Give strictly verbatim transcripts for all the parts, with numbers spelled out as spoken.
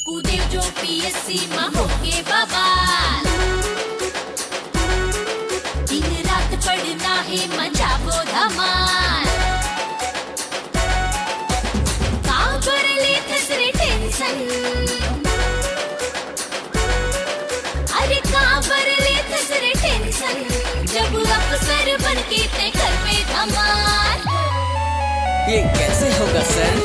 कूदे जो पीएससी माँ होके बवाल, दिन रात पढ़ना है मचावो धमाल, काबर ले थसरे टेंशन, अरे काबर ले थसरे टेंशन, जब अफसर बन के तय कर पे धमाल। ये कैसे होगा सर?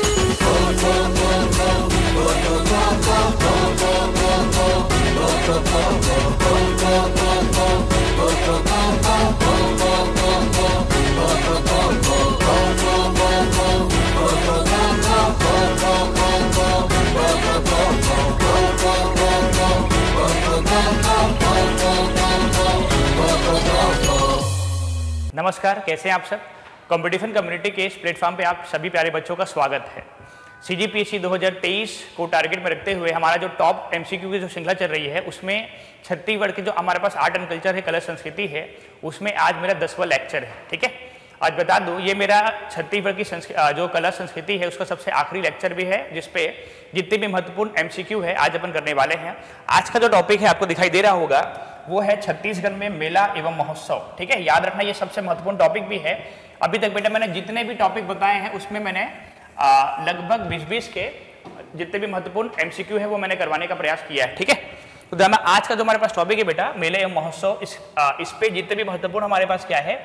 नमस्कार, कैसे हैं आप सब? कंपटीशन कम्युनिटी के इस प्लेटफॉर्म पे आप सभी प्यारे बच्चों का स्वागत है। सीजीपीएससी दो हज़ार तेईस को टारगेट में रखते हुए हमारा जो टॉप एमसीक्यू की जो श्रृंखला चल रही है उसमें छत्तीसगढ़ के जो हमारे पास आर्ट एंड कल्चर है, कला संस्कृति है, उसमें आज मेरा दसवां लेक्चर है। ठीक है, आज बता दूं ये मेरा छत्तीसगढ़ की जो कला संस्कृति है उसका सबसे आखिरी लेक्चर भी है, जिसपे जितने भी महत्वपूर्ण एमसीक्यू है आज अपन करने वाले हैं। आज का जो टॉपिक है आपको दिखाई दे रहा होगा वो है छत्तीसगढ़ में मेला एवं महोत्सव। ठीक है, याद रखना ये सबसे महत्वपूर्ण टॉपिक भी है। अभी तक बेटा मैंने जितने भी टॉपिक बताए हैं उसमें मैंने लगभग बीस बीस के जितने भी महत्वपूर्ण एमसीक्यू है वो मैंने करवाने का प्रयास किया है। ठीक है, तो दामा आज का जो हमारे पास टॉपिक है बेटा मेले एवं महोत्सव, इस आ, इस पे जितने भी महत्वपूर्ण हमारे पास क्या है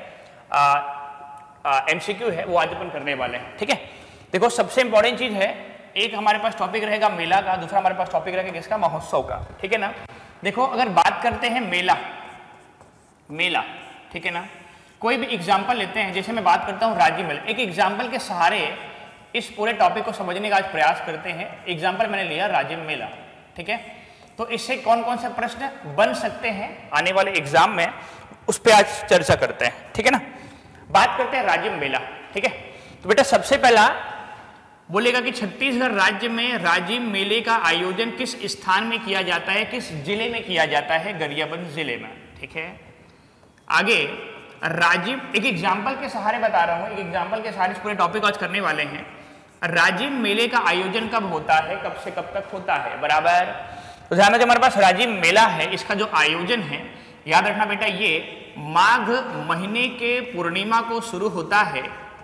एमसीक्यू है वो आज अपन करने वाले हैं। ठीक है, देखो सबसे इंपॉर्टेंट चीज है, एक हमारे पास टॉपिक रहेगा मेला का, दूसरा हमारे पास टॉपिक रहेगा किसका? महोत्सव का। ठीक है ना, देखो अगर बात करते हैं मेला मेला ठीक है ना, कोई भी एग्जाम्पल लेते हैं, जैसे मैं बात करता हूँ राज्य मेला, एक एग्जाम्पल के सहारे इस पूरे टॉपिक को समझने का आज प्रयास करते हैं। एग्जाम्पल मैंने लिया राज्य मेला। ठीक है, तो इससे कौन कौन से प्रश्न बन सकते हैं आने वाले एग्जाम में, उस पर आज चर्चा करते हैं। ठीक है ना, बात करते हैं राज्य मेला। ठीक है, तो बेटा सबसे पहला बोलेगा कि छत्तीसगढ़ राज्य में राजिम मेले का आयोजन किस स्थान में किया जाता है, किस जिले में किया जाता है? गरियाबंद जिले में। ठीक है, आगे राजिम, एक एग्जाम्पल के सहारे बता रहा हूं, एक एग्जाम्पल के सहारे इस पूरे टॉपिक आज करने वाले हैं। राजिम मेले का आयोजन कब होता है, कब से कब तक होता है? बराबर, तो ध्यान रखिए हमारे पास राजिम मेला है, इसका जो आयोजन है याद रखना बेटा ये माघ महीने के पूर्णिमा को शुरू होता है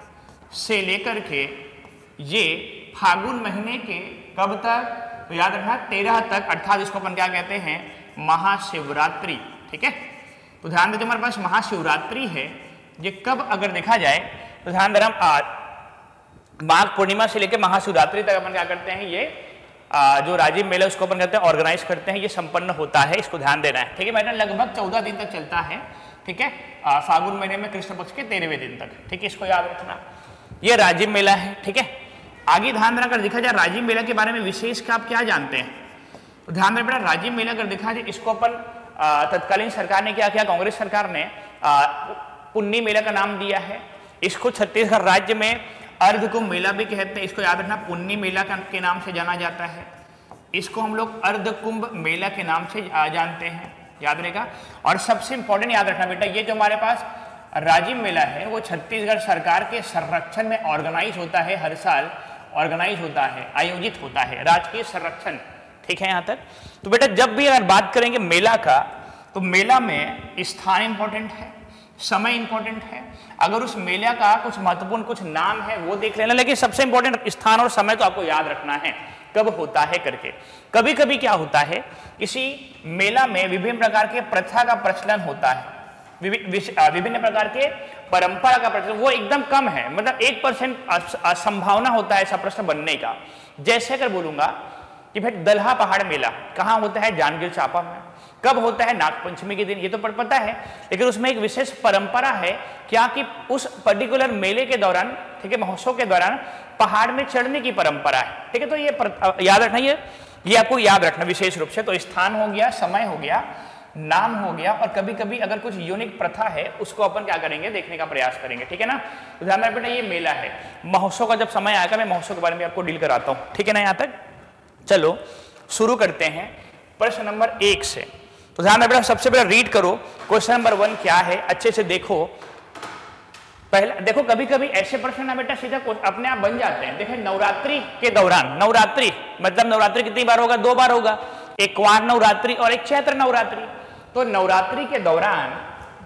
से लेकर के ये फागुन महीने के कब तक? तो याद रखना तेरह तक, अर्थात इसको अपन क्या कहते हैं? महाशिवरात्रि। ठीक है, तो ध्यान देते हमारे पास महाशिवरात्रि है, ये कब अगर देखा जाए तो ध्यान दे रहा माघ पूर्णिमा से लेकर महाशिवरात्रि तक अपन क्या करते हैं, ये आ, जो राजिम मेला उसको अपन कहते हैं ऑर्गेनाइज करते हैं, ये संपन्न होता है, इसको ध्यान देना है। ठीक है बेटा, लगभग चौदह दिन तक चलता है। ठीक है, फागुन महीने में कृष्ण पक्ष के तेरहवें दिन तक। ठीक है, इसको याद रखना, ये राजिम मेला है। ठीक है, आगे ध्यान रखकर देखा जाए राजिम मेला के बारे में विशेष का आप क्या जानते हैं, तो ध्यान रखना बेटा राजिम मेला अगर देखा जाए इसको अपन तत्कालीन सरकार ने क्या किया, कांग्रेस सरकार ने पुन्नी मेला का नाम दिया है। इसको छत्तीसगढ़ राज्य में अर्धकुंभ मेला भी कहते हैं, इसको याद रखना पुन्नी मेला के नाम से जाना जाता है। इसको हम लोग अर्धकुंभ मेला के नाम से जानते हैं, याद रहेगा। और सबसे इंपॉर्टेंट याद रखना बेटा ये जो हमारे पास राजिम मेला है वो छत्तीसगढ़ सरकार के संरक्षण में ऑर्गेनाइज होता है, हर साल ऑर्गेनाइज होता है, आयोजित होता है, राजकीय संरक्षण। ठीक है, यहाँ तक। तो बेटा जब भी अगर बात करेंगे मेला का, तो मेला में स्थान इंपॉर्टेंट है, समय इंपॉर्टेंट है। अगर उस मेला का कुछ महत्वपूर्ण कुछ नाम है वो देख लेना, लेकिन सबसे इंपॉर्टेंट स्थान और समय तो आपको याद रखना है कब होता है करके। कभी कभी क्या होता है, इसी मेला में विभिन्न प्रकार के प्रथा का प्रचलन होता है, विभिन्न प्रकार के परंपरा का प्रचलन, वो एकदम कम है, मतलब एक परसेंट संभावना होता है ऐसा प्रश्न बनने का। जैसे अगर बोलूंगा कि भाई दल्हा पहाड़ मेला कहाँ होता है? जांजगीर चांपा में। कब होता है? नागपंचमी के दिन, ये तो पता है, लेकिन उसमें एक विशेष परंपरा है क्या कि उस पर्टिकुलर मेले के दौरान, ठीक है, महोत्सव के दौरान पहाड़ में चढ़ने की परंपरा है। ठीक है, तो ये पर, याद रखना, ये ये आपको याद रखना विशेष रूप से। तो स्थान हो गया, समय हो गया, नाम हो गया, और कभी कभी अगर कुछ यूनिक प्रथा है उसको अपन क्या करेंगे, देखने का प्रयास करेंगे। ठीक है ना, तो ध्यान रखना बेटा ये मेला है। महोत्सव का जब समय आएगा मैं महोत्सव के बारे में आपको डील कराता हूँ। ठीक है ना, यहाँ तक चलो शुरू करते हैं प्रश्न नंबर एक से। तो ध्यान रखना सबसे पहले रीड करो, क्वेश्चन नंबर वन क्या है, अच्छे से देखो। पहला देखो, कभी कभी ऐसे प्रश्न ना बेटा सीधा अपने आप बन जाते हैं। देखिए नवरात्रि के दौरान, नवरात्रि मतलब नवरात्रि कितनी बार होगा? दो बार होगा, एक कुंवार नवरात्रि और एक चैत्र नवरात्रि। तो नवरात्रि के दौरान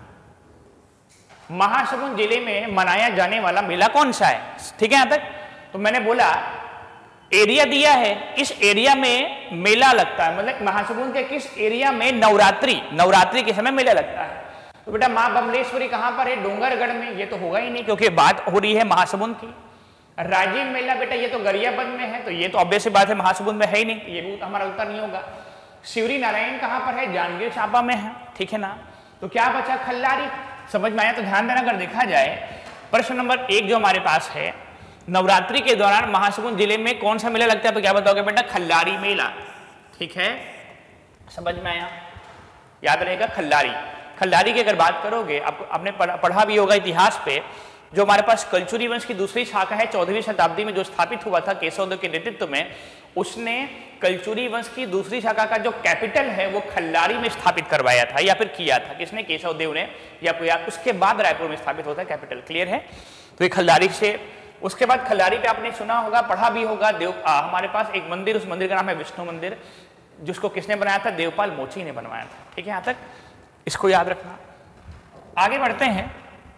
महासमुंद जिले में मनाया जाने वाला मेला कौन सा है? ठीक है, यहां तक तो मैंने बोला एरिया दिया है, इस एरिया में मेला लगता है, मतलब महासमुंद के किस एरिया में नवरात्रि नवरात्रि के समय मेला लगता है। तो बेटा मां बमलेश्वरी कहां पर है? डोंगरगढ़ में। ये तो होगा ही नहीं क्योंकि बात हो रही है महासमुंद की। राजीव मेला बेटा ये तो गरियाबंद में है, तो ये तो ऑब्वियस बात है महासमुंद में है ही नहीं, ये भी हमारा उत्तर नहीं होगा। शिवरी नारायण कहां पर है? जांजगीर चांपा में है, ठीक है ना। तो क्या बचा? खल्लारी। समझ में आया? तो ध्यान देना, अगर देखा जाए प्रश्न नंबर एक जो हमारे पास है, नवरात्रि के दौरान महासमुंद जिले में कौन सा मेला लगता है, तो क्या बताओगे बेटा? खल्लारी मेला। ठीक है, समझ में आया? याद रहेगा खल्लारी। खल्लारी की अगर बात करोगे, आप आपने पढ़ा भी होगा इतिहास पे, जो हमारे पास कलचुरी वंश की दूसरी शाखा है, चौदहवीं शताब्दी में जो स्थापित हुआ था केशवदेव के नेतृत्व में, उसने कलचुरी वंश की दूसरी शाखा का जो कैपिटल है वो खल्लारी में स्थापित करवाया था, या फिर किया था। किसने? केशवदेव ने, या फिर उसके बाद रायपुर में स्थापित होता है कैपिटल। क्लियर है? तो ये खल्लारी से, उसके बाद खल्लारी पे आपने सुना होगा, पढ़ा भी होगा, देव आ, हमारे पास एक मंदिर, उस मंदिर का नाम है विष्णु मंदिर, जिसको किसने बनाया था? देवपाल मोची ने बनवाया था। ठीक है, यहां तक इसको याद रखना। आगे बढ़ते हैं,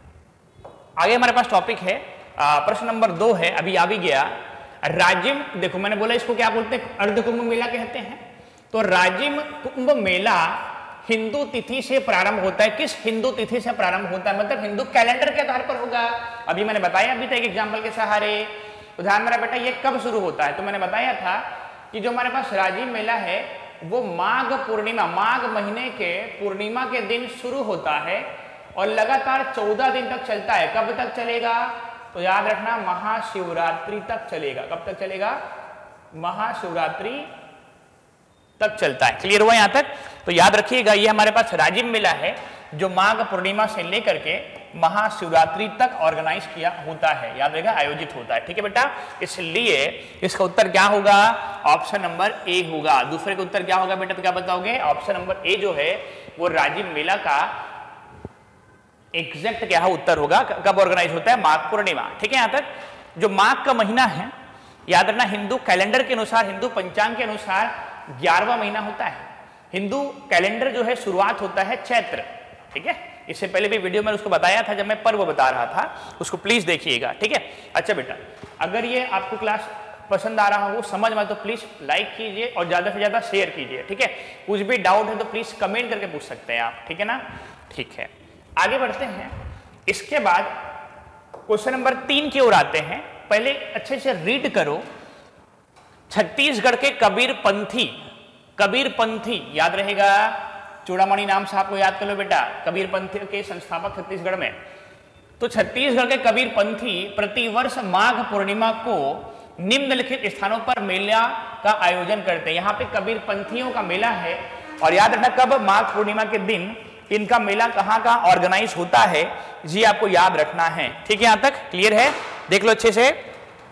आगे हमारे पास टॉपिक है प्रश्न नंबर दो है, अभी आ भी गया। राजिम, देखो मैंने बोला इसको क्या बोलते हैं? अर्ध कुंभ मेला कहते हैं। तो राजिम कुंभ मेला हिंदू तिथि से प्रारंभ होता है। किस हिंदू तिथि से प्रारंभ होता है? मतलब हिंदू कैलेंडर के आधार पर होगा। अभी मैंने बताया अभी तक एक एग्जाम्पल के सहारे। तो ध्यान मेरा बेटा, ये कब शुरू होता है? तो मैंने बताया था कि जो हमारे पास राजिम मेला है वो माघ पूर्णिमा, माघ महीने के पूर्णिमा के दिन शुरू होता है और लगातार चौदह दिन तक चलता है। कब तक चलेगा? तो याद रखना, महाशिवरात्रि तक चलेगा। कब तक चलेगा? महाशिवरात्रि तक चलता है। क्लियर हुआ यहां तक? तो याद रखिएगा, ये हमारे पास राजिम मेला है जो माघ पूर्णिमा से लेकर के महाशिवरात्रि तक ऑर्गेनाइज किया होता है, याद रहेगा, आयोजित होता है। ठीक है बेटा, इसलिए इसका उत्तर क्या होगा? ऑप्शन नंबर ए होगा। दूसरे का उत्तर क्या होगा बेटा? तो क्या बताओगे? ऑप्शन नंबर ए जो है वो राजिम मेला का एग्जैक्ट क्या है उत्तर होगा। कब ऑर्गेनाइज होता है? माघ पूर्णिमा। ठीक है, यहां तक जो माघ का महीना है, याद रखना हिंदू कैलेंडर के अनुसार, हिंदू पंचांग के अनुसार ग्यारहवां महीना होता है। हिंदू कैलेंडर जो है शुरुआत होता है चैत्र। ठीक है, इससे पहले भी वीडियो में उसको बताया था जब मैं पर्व बता रहा था, उसको प्लीज देखिएगा। ठीक है, अच्छा बेटा, अगर ये आपको क्लास पसंद आ रहा हो, समझ में तो प्लीज लाइक कीजिए और ज्यादा से ज्यादा शेयर कीजिए। ठीक है, कुछ भी डाउट है तो प्लीज कमेंट करके पूछ सकते हैं आप। ठीक है ना? ठीक है, आगे बढ़ते हैं। इसके बाद क्वेश्चन नंबर तीन की ओर आते हैं। पहले अच्छे से रीड करो। छत्तीसगढ़ के कबीर पंथी, कबीर पंथी याद रहेगा, चूड़ामणि नाम से आपको याद कर लो बेटा, कबीर पंथी के संस्थापक छत्तीसगढ़ में। तो छत्तीसगढ़ के कबीर पंथी प्रतिवर्ष माघ पूर्णिमा को निम्नलिखित स्थानों पर मेला का आयोजन करते हैं। यहाँ पे कबीर पंथियों का मेला है और याद रखना कब? माघ पूर्णिमा के दिन इनका मेला कहाँ कहाँ ऑर्गेनाइज होता है, जी आपको याद रखना है। ठीक है, यहां तक क्लियर है? देख लो अच्छे से।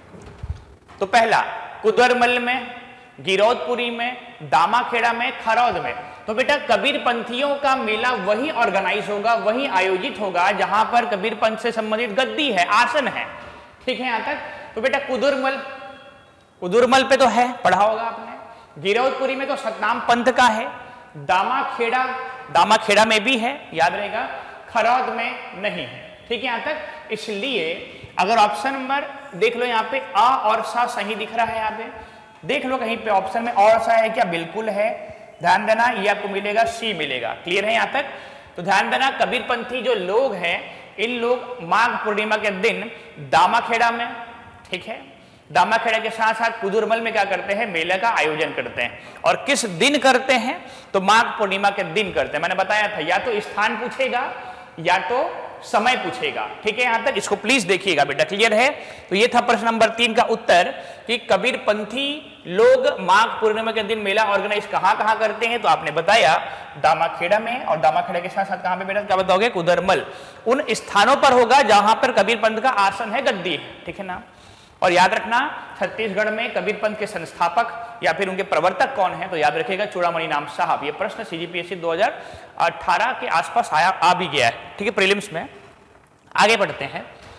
तो पहला कुदरमल में, गिरौदपुरी में, दामाखेड़ा में, खरौद में। तो बेटा कबीर पंथियों का मेला वही ऑर्गेनाइज होगा, वही आयोजित होगा जहां पर कबीर पंथ से संबंधित गद्दी है, आसन है। ठीक है, यहां तक। तो बेटा कुदुरमल, कुदुरमल पे तो है, पढ़ा होगा आपने। गिरौदपुरी में तो सतनाम पंथ का है। दामाखेड़ा, दामाखेड़ा में भी है, याद रहेगा। खरौद में नहीं है। ठीक है, यहां तक। इसलिए अगर ऑप्शन नंबर देख लो, यहाँ पे आ और सा सही दिख रहा है, यहाँ पे देख लो कहीं पे ऑप्शन में और सा है क्या? बिल्कुल है, ध्यान देना, ये आपको मिलेगा, सी मिलेगा। क्लियर है यहां तक? तो ध्यान देना, कबीरपंथी जो लोग हैं, इन लोग माघ पूर्णिमा के दिन दामाखेड़ा में, ठीक है, दामाखेड़ा के साथ साथ कुदुरमल में क्या करते हैं? मेले का आयोजन करते हैं। और किस दिन करते हैं? तो माघ पूर्णिमा के दिन करते हैं। मैंने बताया था, या तो स्थान पूछेगा या तो समय पूछेगा। ठीक है, यहां तक इसको प्लीज देखिएगा बेटा। क्लियर है? तो ये था प्रश्न नंबर तीन का उत्तर कि कबीरपंथी लोग माघ पूर्णिमा के दिन मेला ऑर्गेनाइज कहां कहां करते हैं। तो आपने बताया दामाखेड़ा में, और दामाखेड़ा के साथ साथ कहां पे बेटा? क्या बताओगे? कुदरमल। उन स्थानों पर होगा जहां पर कबीरपंथ का आसन है, गद्दी है। ठीक है ना? और याद रखना, छत्तीसगढ़ में कबीरपंथ के संस्थापक या फिर उनके प्रवर्तक कौन है? तो याद रखिएगा, चूड़ामणि नाम साहब। ये प्रश्न सीजीपीएससी दो हज़ार अठारह के आसपास आया, आ भी गया है। ठीक है, प्रीलिम्स में। आगे बढ़ते हैं।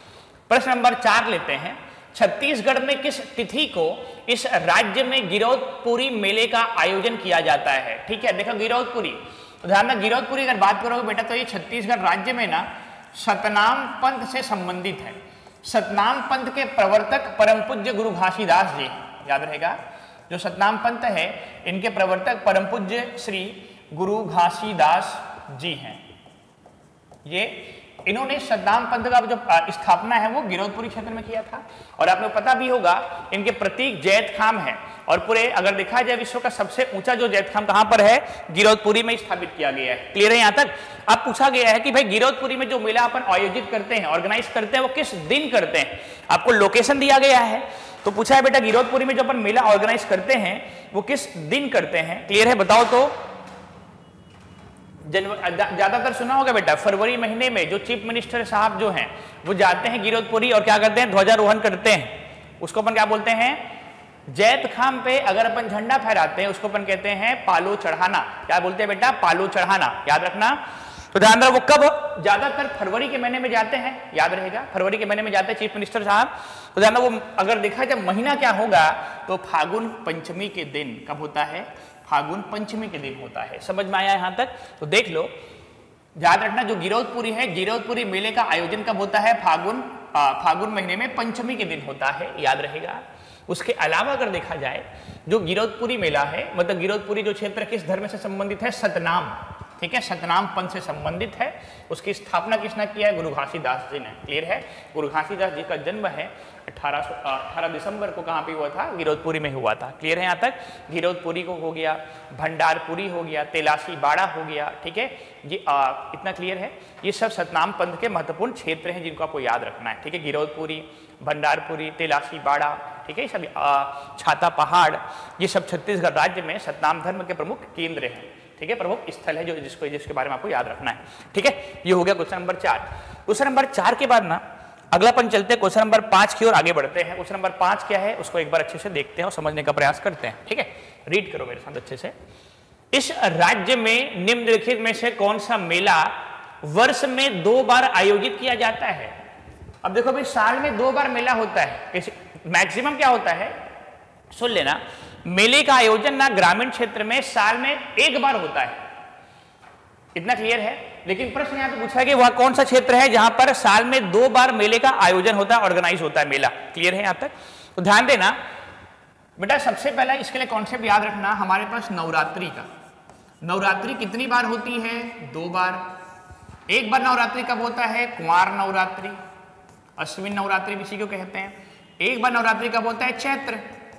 प्रश्न नंबर चार लेते हैं, छत्तीसगढ़ में किस तिथि को इस राज्य में गिरौदपुरी मेले का आयोजन किया जाता है? ठीक है, देखो गिरौदपुरी, ध्यान में गिरौदपुरी अगर बात करोगे बेटा तो ये छत्तीसगढ़ राज्य में ना सतनाम पंथ से संबंधित है। सतनाम पंथ के प्रवर्तक परम पूज्य गुरु घासीदास जी, याद रहेगा, जो सतनाम पंथ है इनके प्रवर्तक परम पूज्य श्री गुरु घासीदास जी हैं। ये इन्होंने सतनाम पंथ का जो स्थापना है वो गिरौदपुरी क्षेत्र में किया था। और आपको पता भी होगा इनके प्रतीक जैत खाम है, और पूरे अगर देखा जाए विश्व का सबसे ऊंचा जो जैत खाम कहां पर है? गिरौदपुरी में स्थापित किया गया है। क्लियर है यहां तक? अब पूछा गया है कि भाई गिरौदपुरी में जो मेला अपन आयोजित करते हैं, ऑर्गेनाइज करते हैं, वो किस दिन करते हैं? आपको लोकेशन दिया गया है, तो पूछा है बेटा गिरौदपुरी में जो अपन मेला ऑर्गेनाइज करते हैं वो किस दिन करते हैं? क्लियर है, बताओ तो। ज्यादातर सुना होगा बेटा फरवरी महीने में जो चीफ मिनिस्टर साहब जो हैं वो जाते हैं गिरौदपुरी और क्या करते हैं? ध्वजारोहण करते हैं। उसको अपन क्या बोलते हैं? जैत खाम पे अगर अपन झंडा फहराते हैं उसको अपन कहते हैं पालो चढ़ाना। क्या बोलते हैं बेटा? पालो चढ़ाना, याद रखना। तो ध्यान रखो, वो कब? ज्यादातर फरवरी के महीने में जाते हैं, याद रहेगा, फरवरी के महीने में जाते हैं चीफ मिनिस्टर साहब। तो ध्यान रखो, वो अगर देखा जाए महीना क्या होगा तो फागुन पंचमी के दिन। कब होता है? फागुन पंचमी के दिन होता है। समझ में आया यहां तक? तो देख लो, याद रखना, जो गिरौदपुरी है, गिरौदपुरी मेले का आयोजन कब होता है? फागुन फागुन महीने में पंचमी के दिन होता है, याद रहेगा। उसके अलावा अगर देखा जाए जो गिरौदपुरी मेला है, मतलब गिरौदपुरी जो क्षेत्र किस धर्म से संबंधित है? सतनाम, ठीक है, सतनाम पंथ से संबंधित है। उसकी स्थापना किसने किया है? गुरु घासीदास जी ने। क्लियर है? गुरु घासीदास जी का जन्म है अठारह सौ अठारह दिसंबर को कहाँ पे हुआ था? गिरौदपुरी में हुआ था। क्लियर है यहाँ तक? गिरौदपुरी को हो गया, भंडारपुरी हो गया, तेलासी बाड़ा हो गया, ठीक है, ये आ, इतना क्लियर है। ये सब सतनाम पंथ के महत्वपूर्ण क्षेत्र हैं जिनको आपको याद रखना है, ठीक है। गिरौदपुरी, भंडारपुरी, तेलासी बाड़ा, ठीक है, सब छाता पहाड़, ये सब छत्तीसगढ़ राज्य में सतनाम धर्म के प्रमुख केंद्र हैं, ठीक है, प्रमुख स्थल है जो जिसको जिसके बारे में आपको याद रखना है, ठीक है। ये हो गया क्वेश्चन नंबर चार। क्वेश्चन नंबर चार के बाद ना अगला अपन चलते हैं क्वेश्चन नंबर पांच की ओर आगे बढ़ते हैं। क्वेश्चन नंबर पांच क्या है उसको एक बार अच्छे से देखते हैं और समझने का प्रयास करते हैं, ठीक है। रीड करो मेरे साथ अच्छे से। इस राज्य में निम्नलिखित में से कौन सा मेला वर्ष में दो बार आयोजित किया जाता है? अब देखो भाई, साल में दो बार मेला होता है, मैक्सिमम क्या होता है, सुन लेना, मेले का आयोजन ना ग्रामीण क्षेत्र में साल में एक बार होता है, इतना क्लियर है। लेकिन प्रश्न यहां पे पूछा है कि वह कौन सा क्षेत्र है जहां पर साल में दो बार मेले का आयोजन होता है, ऑर्गेनाइज होता है मेला। क्लियर है यहां तक? तो ध्यान देना बेटा, सबसे पहला इसके लिए कॉन्सेप्ट याद रखना, हमारे पास नवरात्रि का, नवरात्रि कितनी बार होती है? दो बार। एक बार नवरात्रि कब होता है? कुंवार नवरात्रि, अश्विन नवरात्रि भी इसी को कहते हैं। एक बार नवरात्रि कब होता है? चैत्र।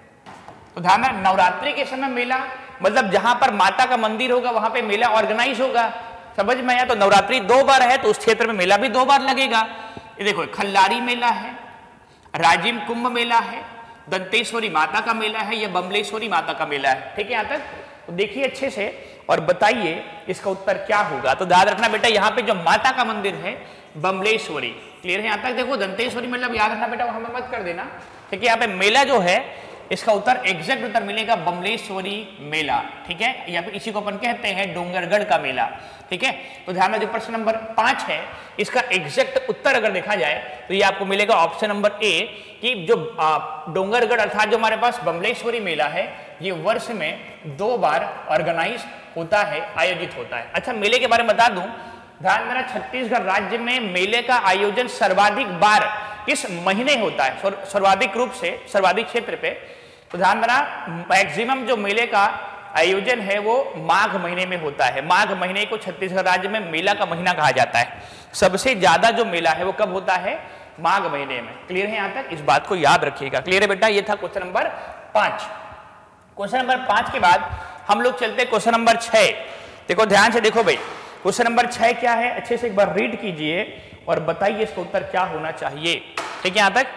तो ध्यान है, नवरात्रि के समय मेला मतलब जहां पर माता का मंदिर होगा वहां पे मेला ऑर्गेनाइज होगा, समझ में आया? तो नवरात्रि दो बार है तो उस क्षेत्र में मेला भी दो बार लगेगा। ये देखो, खल्लारी मेला है, राजिम कुंभ मेला है, दंतेश्वरी माता का मेला है, या बमलेश्वरी माता का मेला है, ठीक है। यहां तक तो देखिए अच्छे से और बताइए इसका उत्तर क्या होगा। तो ध्यान रखना बेटा, यहाँ पे जो माता का मंदिर है बमलेश्वरी, क्लियर है यहाँ तक? देखो दंतेश्वरी मतलब याद रखना बेटा, हमें मत कर देना, ठीक है। यहाँ पे मेला जो है इसका उत्तर एग्जैक्ट उत्तर मिलेगा बमलेश्वरी मेला, ठीक है, या फिर इसी को अपन कहते हैं डोंगरगढ़ का मेला, ठीक है। तो ध्यान में जो प्रश्न नंबर पांच है इसका एग्जैक्ट उत्तर अगर देखा जाए तो ये आपको मिलेगा ऑप्शन नंबर ए, कि जो डोंगरगढ़ अर्थात जो हमारे पास बमलेश्वरी मेला है ये वर्ष में दो बार ऑर्गेनाइज होता है, आयोजित होता है। अच्छा, मेले के बारे में बता दूं, ध्यान मेरा, छत्तीसगढ़ राज्य में मेले का आयोजन सर्वाधिक बार किस महीने होता है? सर्वाधिक रूप से सर्वाधिक क्षेत्र पे, तो ध्यान मेरा, मैक्सिमम जो मेले का आयोजन है वो माघ महीने में होता है। माघ महीने को छत्तीसगढ़ राज्य में मेला का महीना कहा जाता है। सबसे ज्यादा जो मेला है वो कब होता है? माघ महीने में। क्लियर है यहाँ तक? इस बात को याद रखिएगा। क्लियर है बेटा? ये था क्वेश्चन नंबर पांच। क्वेश्चन नंबर पांच के बाद हम लोग चलते हैं क्वेश्चन नंबर छह। देखो ध्यान से देखो भाई, क्वेश्चन नंबर छह क्या है, अच्छे से एक बार रीड कीजिए और बताइए इसका उत्तर क्या होना चाहिए, ठीक है। यहां तक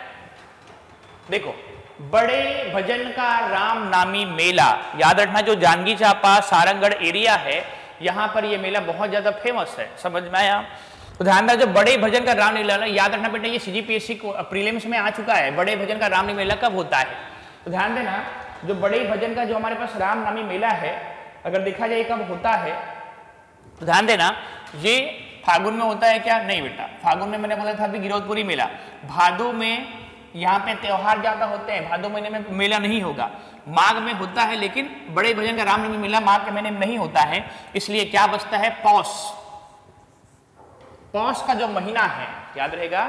देखो, बड़े भजन का राम नामी मेला, याद रखना, जो जांजगीर चांपा सारंगगढ़ एरिया है यहां पर यह मेला बहुत ज्यादा फेमस है, समझ में आया? तो ध्यान रखना, जो बड़े भजन का राम मेला, याद रखना बेटा, ये सीजीपीएससी को प्रीलिम्स में आ चुका है। बड़े भजन का राम मेला कब होता है? तो ध्यान देना, जो बड़े भजन का जो हमारे पास राम नामी मेला है अगर देखा जाए कब होता है, तो ध्यान देना, ये फागुन में होता है क्या? नहीं बेटा, फागुन में मैंने बोला था अभी गिरौदपुरी मेला। भादो में यहाँ पे त्योहार ज्यादा होते हैं, भादो महीने में मेला नहीं होगा। माघ में होता है लेकिन बड़े भजन का रामनवमी मेला माघ के महीने में नहीं होता है, इसलिए क्या बचता है? पौष। पौष का जो महीना है, याद रहेगा,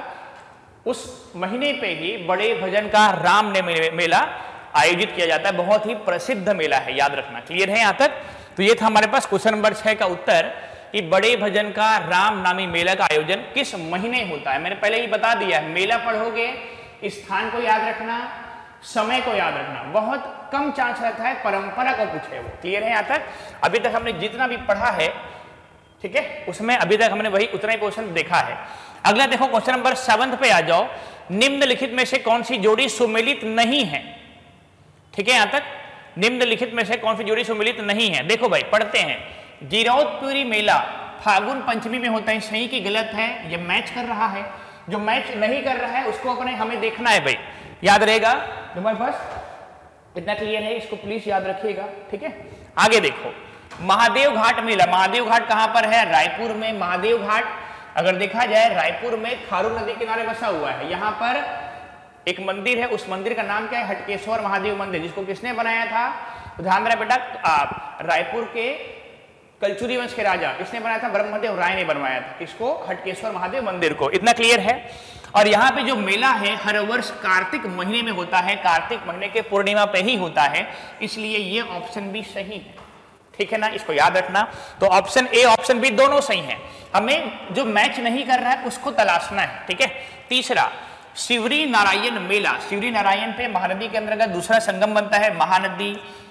उस महीने पे ही बड़े भजन का रामनवमी मेला आयोजित किया जाता है। बहुत ही प्रसिद्ध मेला है, याद रखना। क्लियर है यहाँ तक? तो ये था हमारे पास क्वेश्चन नंबर छह का उत्तर कि बड़े भजन का रामनवमी मेला का आयोजन किस महीने होता है। मैंने पहले ही बता दिया है, मेला पढ़ोगे, स्थान को याद रखना, समय को याद रखना, बहुत कम चांस रहता है परंपरा को पूछे वो। क्लियर है यहाँ तक? अभी तक हमने जितना भी पढ़ा है, ठीक है, उसमें अभी तक हमने वही उतना ही क्वेश्चन देखा है। अगला देखो क्वेश्चन नंबर सेवन पे आ जाओ। निम्नलिखित में से कौन सी जोड़ी सुमेलित नहीं है? ठीक है, यहां तक निम्नलिखित में से कौन सी जोड़ी सुमेलित नहीं है? देखो भाई, पढ़ते हैं। गिरौदपुरी मेला फागुन पंचमी में होता है, सही की गलत है? ये मैच कर रहा है। जो मैच नहीं कर रहा है उसको अपने हमें देखना है भाई, याद रहेगा तुम्हारे पास। इतना क्लियर है, इसको प्लीज याद रखिएगा, ठीक है। आगे देखो, महादेव घाट मेला। महादेव घाट कहां पर है? रायपुर में। महादेव घाट अगर देखा जाए रायपुर में खारू नदी किनारे बसा हुआ है। यहाँ पर एक मंदिर है, उस मंदिर का नाम क्या है? हटकेश्वर महादेव मंदिर। जिसको किसने बनाया था? तो ध्यान मेरा बेटा, रायपुर के कलचुरी वंश के राजा किसने बनाया था? ब्रह्मदेव राय ने बनवाया था। किसको? हटकेश्वर महादेव मंदिर को। इतना क्लियर है। और यहाँ पे जो मेला है हर वर्ष कार्तिक महीने में होता है, कार्तिक महीने के पूर्णिमा पे ही होता है, इसलिए ये ऑप्शन भी सही है, ठीक है ना, इसको याद रखना। तो ऑप्शन ए ऑप्शन बी दोनों सही हैं। हमें जो मैच नहीं कर रहा है उसको तलाशना है, ठीक है। तीसरा, शिवरी नारायण मेला। शिवरी नारायण पे महानदी के अंतर्गत दूसरा संगम बनता है, महानदी,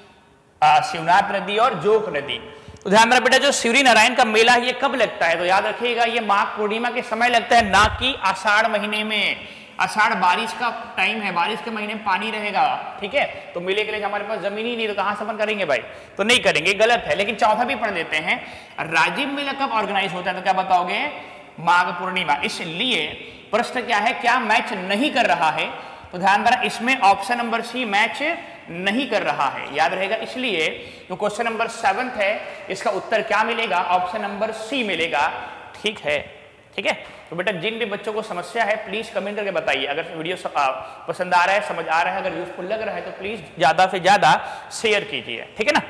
शिवनाथ नदी और जोक नदी। तो ध्यान रखना बेटा, जो शिवरी नारायण का मेला है ये कब लगता है? तो याद रखिएगा ये माघ पूर्णिमा के समय लगता है, ना कि आषाढ़ महीने में। आषाढ़ बारिश का टाइम है, बारिश के महीने में पानी रहेगा, ठीक है। तो मेले के लिए हमारे पास जमीन ही नहीं, तो कहां से अपन करेंगे भाई? तो नहीं करेंगे, गलत है। लेकिन चौथा भी पढ़ देते हैं। राजीव मेला कब ऑर्गेनाइज होता है? तो क्या बताओगे? माघ पूर्णिमा। इसलिए प्रश्न क्या है? क्या मैच नहीं कर रहा है? तो ध्यान देना, इसमें ऑप्शन नंबर सी मैच नहीं कर रहा है, याद रहेगा। इसलिए जो क्वेश्चन नंबर सेवन है इसका उत्तर क्या मिलेगा? ऑप्शन नंबर सी मिलेगा, ठीक है, ठीक है। तो बेटा जिन भी बच्चों को समस्या है प्लीज कमेंट करके बताइए। अगर वीडियो पसंद आ रहा है, समझ आ रहा है, अगर यूजफुल लग रहा है तो प्लीज ज्यादा से ज्यादा शेयर कीजिए, ठीक है ना।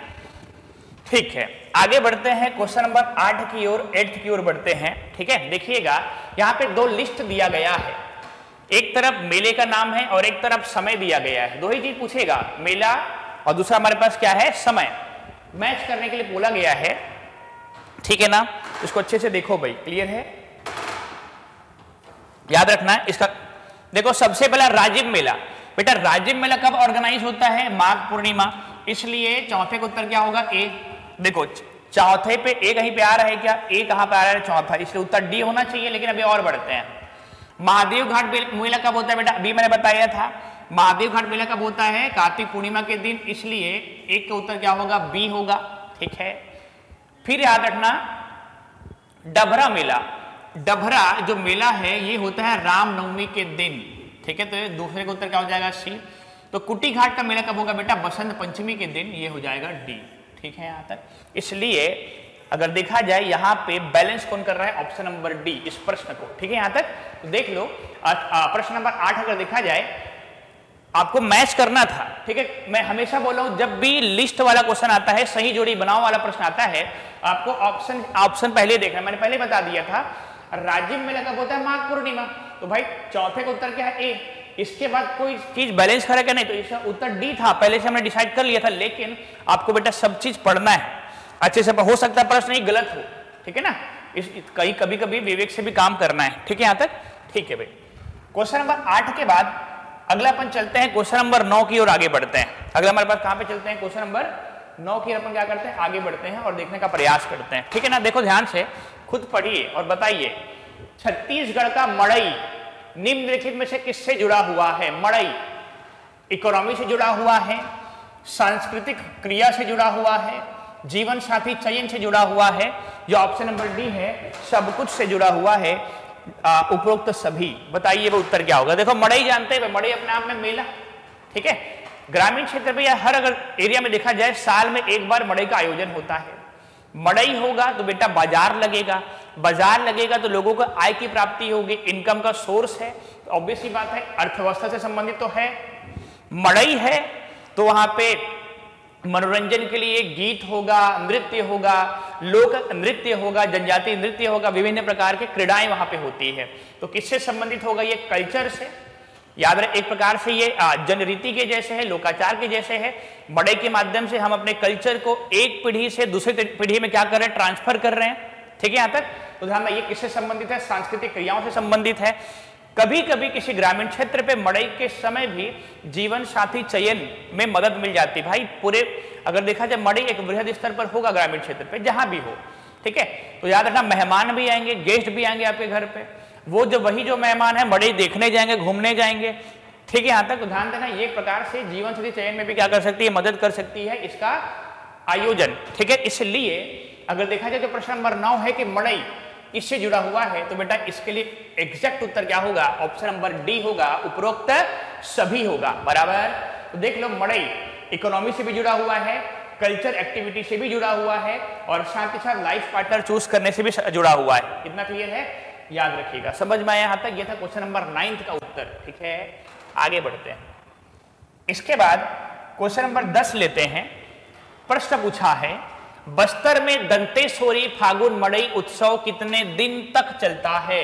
ठीक है, आगे बढ़ते हैं क्वेश्चन नंबर आठ की ओर, एट्थ की ओर बढ़ते हैं, ठीक है। देखिएगा यहाँ पे दो लिस्ट दिया गया है, एक तरफ मेले का नाम है और एक तरफ समय दिया गया है। दो ही चीज पूछेगा, मेला और दूसरा हमारे पास क्या है? समय। मैच करने के लिए बोला गया है, ठीक है ना। इसको अच्छे से देखो भाई, क्लियर है, याद रखना इसका। देखो सबसे पहला राजीव मेला। बेटा राजीव मेला कब ऑर्गेनाइज होता है? माघ पूर्णिमा। इसलिए चौथे का उत्तर क्या होगा? ए। देखो चौथे पे ए कहीं पे आ रहा है क्या? ए कहां पे आ रहा है? चौथा, इसलिए उत्तर डी होना चाहिए। लेकिन अभी और बढ़ते हैं। महादेव घाट मेला कब होता है बेटा? अभी मैंने बताया था। महादेव घाट मेला कब होता है? कार्तिक पूर्णिमा के दिन, इसलिए एक का उत्तर क्या होगा? बी होगा, ठीक है। फिर याद रखना डभरा मेला। डभरा जो मेला है ये होता है रामनवमी के दिन, ठीक है। तो दूसरे का उत्तर क्या हो जाएगा? सी। तो कुटी घाट का मेला कब होगा बेटा? बसंत पंचमी के दिन, ये हो जाएगा डी, ठीक है यहां तक। इसलिए अगर देखा जाए यहाँ पे बैलेंस कौन कर रहा है? ऑप्शन नंबर डी इस प्रश्न को, ठीक है यहां तक। तो देख लो प्रश्न नंबर आठ अगर देखा जाए, आपको मैच करना था, ठीक है। मैं हमेशा बोल रहा हूं जब भी लिस्ट वाला क्वेश्चन आता है, सही जोड़ी बनाओ वाला प्रश्न आता है, आपको ऑप्शन ऑप्शन पहले देखना। मैंने पहले बता दिया था राजीव मेला कब होता है? माघ पूर्णिमा। तो भाई चौथे का उत्तर क्या है? ए। इसके बाद कोई चीज बैलेंस करेगा नहीं, तो इसका उत्तर डी था, पहले से हमने डिसाइड कर लिया था। लेकिन आपको बेटा सब चीज पढ़ना है अच्छे से, हो सकता है प्रश्न नहीं गलत हो, ठीक है ना। इस कहीं कभी कभी विवेक से भी काम करना है, ठीक है यहां तक, ठीक है भाई। क्वेश्चन नंबर आठ के बाद अगला अपन चलते हैं क्वेश्चन नंबर नौ की ओर आगे बढ़ते हैं। अगला हमारे पास कहां पे चलते हैं? क्वेश्चन नंबर नौ की अपन क्या करते हैं? आगे बढ़ते हैं और देखने का प्रयास करते हैं, ठीक है ना। देखो ध्यान से, खुद पढ़िए और बताइए। छत्तीसगढ़ का मड़ई निम्नलिखित में से किससे जुड़ा हुआ है? मड़ई इकोनॉमी से जुड़ा हुआ है, सांस्कृतिक क्रिया से जुड़ा हुआ है, जीवन साथी चयन से जुड़ा हुआ है, जो ऑप्शन नंबर डी है सब कुछ से जुड़ा हुआ है, उपरोक्त सभी। बताइए वो उत्तर क्या होगा? देखो मड़ई जानते हैं, मड़ई अपने आप में मेला, ठीक है। ग्रामीण क्षेत्र में या हर अगर एरिया में देखा जाए साल में एक बार मड़ई का आयोजन होता है। मड़ई होगा तो बेटा बाजार लगेगा, बाजार लगेगा तो लोगों को आय की प्राप्ति होगी, इनकम का सोर्स है, तो ऑब्वियसली बात है अर्थव्यवस्था से संबंधित तो है। मड़ई है तो वहां पे मनोरंजन के लिए गीत होगा, नृत्य होगा, लोक नृत्य होगा, जनजातीय नृत्य होगा, विभिन्न प्रकार के क्रीड़ाएं वहां पे होती है। तो किससे संबंधित होगा? ये कल्चर से। याद रहे एक प्रकार से ये जनरीति के जैसे है, लोकाचार के जैसे है। मड़ई के माध्यम से हम अपने कल्चर को एक पीढ़ी से दूसरी पीढ़ी में क्या कर रहे हैं? ट्रांसफर कर रहे हैं। ठीक है, यहां तक तो ध्यान में ये किससे संबंधित है? सांस्कृतिक क्रियाओं से संबंधित है। कभी कभी किसी ग्रामीण क्षेत्र पे मड़ई के समय भी जीवन साथी चयन में मदद मिल जाती है। भाई पूरे अगर देखा जाए मड़ई एक बृहद स्तर पर होगा ग्रामीण क्षेत्र पे, जहां भी हो। ठीक है, तो याद रखना मेहमान भी आएंगे, गेस्ट भी आएंगे आपके घर पे, वो जो वही जो मेहमान है मड़ई देखने जाएंगे, घूमने जाएंगे। ठीक है, यहां तक तो ध्यान देना ये एक प्रकार से जीवन साथी चयन में भी क्या कर सकती है? मदद कर सकती है इसका आयोजन। ठीक है, इसलिए अगर देखा जाए तो प्रश्न नंबर नौ है कि मड़ई इससे जुड़ा हुआ है, तो बेटा इसके लिए एग्जैक्ट उत्तर क्या होगा? ऑप्शन नंबर डी होगा, उपरोक्त सभी होगा। बराबर, तो देख लो मड़ई इकोनॉमी से भी जुड़ा हुआ है, कल्चर एक्टिविटी से भी जुड़ा हुआ है, और साथ ही साथ लाइफ पार्टनर चूज करने से भी जुड़ा हुआ है। कितना क्लियर है? याद रखिएगा। समझ में आया यहां तक? ये था क्वेश्चन नंबर नाइन्थ का उत्तर। ठीक है, आगे बढ़ते हैं। इसके बाद क्वेश्चन नंबर दस लेते हैं। प्रश्न पूछा है, बस्तर में दंतेश्वरी फागुन मड़ई उत्सव कितने दिन तक चलता है?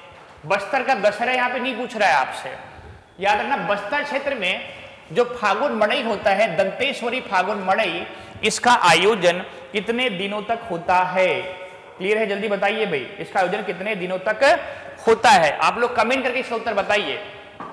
बस्तर का दशहरा यहां पे नहीं पूछ रहा है आपसे। याद रखना बस्तर क्षेत्र में जो फागुन मड़ई होता है, दंतेश्वरी फागुन मड़ई, इसका आयोजन कितने दिनों तक होता है? क्लियर है? जल्दी बताइए भाई, इसका आयोजन कितने दिनों तक होता है? आप लोग कमेंट करके इसका उत्तर बताइए।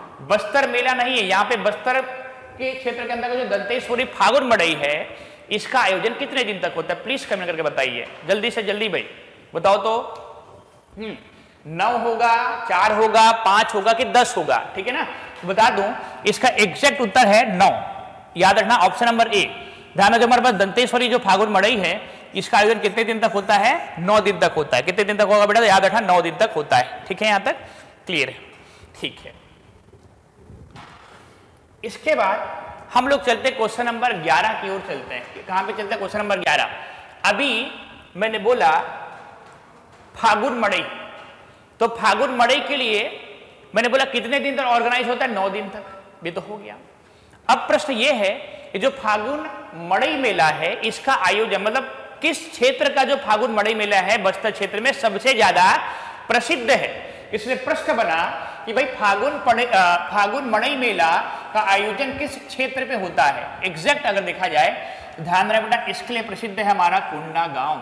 बस्तर मेला नहीं है यहाँ पे, बस्तर के क्षेत्र के अंदर जो दंतेश्वरी फागुन मड़ई है, इसका आयोजन कितने दिन तक होता है? प्लीज कमेंट करके बताइए जल्दी से जल्दी भाई, बताओ तो। हम्म नौ होगा, चार होगा, पांच होगा कि दस होगा? ठीक है ना, बता दूं इसका एग्जैक्ट उत्तर है नौ। याद रखना ऑप्शन नंबर ए। ध्यान रखो हमारे पास दंतेश्वरी जो फागुन मड़ई है, इसका आयोजन कितने दिन तक होता है? नौ दिन तक होता है। कितने दिन तक होगा बेटा? याद रखना नौ दिन तक होता है। ठीक है, यहां तक क्लियर है? ठीक है, इसके बाद हम लोग चलते क्वेश्चन नंबर ग्यारह की ओर चलते हैं। कहां पे चलते हैं? क्वेश्चन नंबर ग्यारह। अभी मैंने बोला फागुन मड़ई, तो फागुन मड़ई के लिए मैंने बोला कितने दिन तक ऑर्गेनाइज होता है? नौ दिन तक। ये तो हो गया। अब प्रश्न ये है कि जो फागुन मड़ई मेला है, इसका आयोजन मतलब किस क्षेत्र का जो फागुन मड़ई मेला है बस्तर क्षेत्र में सबसे ज्यादा प्रसिद्ध है? इसलिए प्रश्न बना कि भाई फागुन फागुन मड़ई मेला का आयोजन किस क्षेत्र पे होता है? एग्जैक्ट अगर देखा जाए, ध्यान रहे बेटा, इसके लिए प्रसिद्ध है हमारा कुंडा गांव।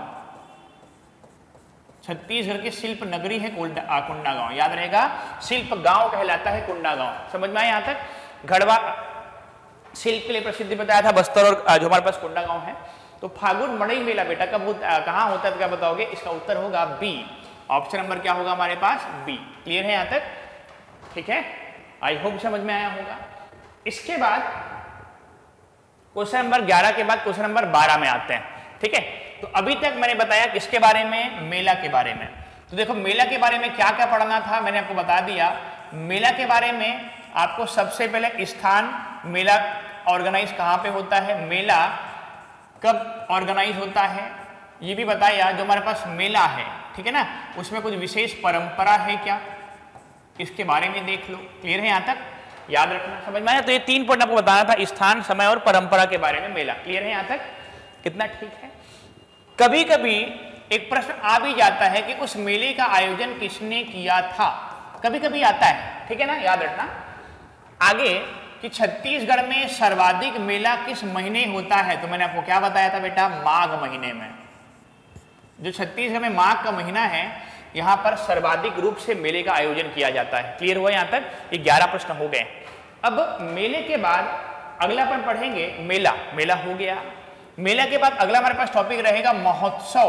छत्तीसगढ़ की शिल्प नगरी है कुंडा गांव। याद रहेगा, शिल्प गांव कहलाता है कुंडा गांव। समझ में आया यहां तक? गढ़वा शिल्प के लिए प्रसिद्ध बताया था बस्तर, और जो हमारे पास कुंडा गांव है। तो फागुन मड़ई मेला बेटा कब होता, कहां होता है तो क्या बताओगे? इसका उत्तर होगा बी। ऑप्शन नंबर क्या होगा हमारे पास? बी। क्लियर है यहां तक? ठीक है, आई होप समझ में आया होगा। इसके बाद क्वेश्चन नंबर ग्यारह के बाद क्वेश्चन नंबर बारह में आते हैं। ठीक है, तो अभी तक मैंने बताया किसके बारे में? मेला के बारे में। तो देखो मेला के बारे में क्या क्या पढ़ना था मैंने आपको बता दिया। मेला के बारे में आपको सबसे पहले स्थान, मेला ऑर्गेनाइज कहाँ पे होता है, मेला कब ऑर्गेनाइज होता है, ये भी बताया। जो हमारे पास मेला है, ठीक है ना, उसमें कुछ विशेष परंपरा है क्या, इसके बारे में देख लो। क्लियर है यहाँ तक? याद रखना, समझ में आया? तो ये तीन पॉइंट आपको बताना था, स्थान, समय और परंपरा के बारे में मेला। क्लियर है यहाँ तक? कितना ठीक है? कभी कभी एक प्रश्न आ भी जाता है कि उस मेले का आयोजन किसने किया था, कभी कभी आता है। ठीक है ना, याद रखना। आगे कि छत्तीसगढ़ में सर्वाधिक मेला किस महीने होता है, तो मैंने आपको क्या बताया था बेटा? माघ महीने में। जो छत्तीसगढ़ में माघ का महीना है, यहां पर सर्वाधिक रूप से मेले का आयोजन किया जाता है। क्लियर हुआ यहां तक? ये ग्यारह प्रश्न हो गए। अब मेले के बाद अगला अपन पढ़ेंगे मेला। मेला हो गया। मेला के बाद अगला हमारे पास टॉपिक रहेगा महोत्सव,